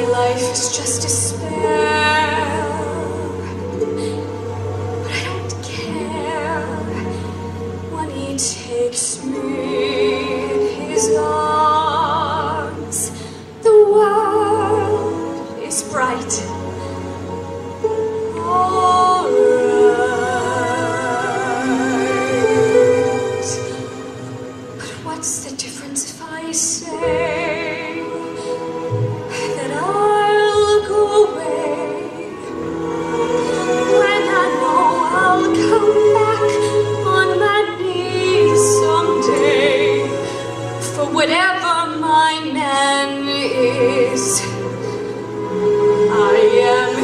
my life is just despair. But I don't care when he takes me in his arms. The world is bright. All right. But what's the difference if I say that I'll go away when I know I'll come back on my knees someday for whatever my man is? I am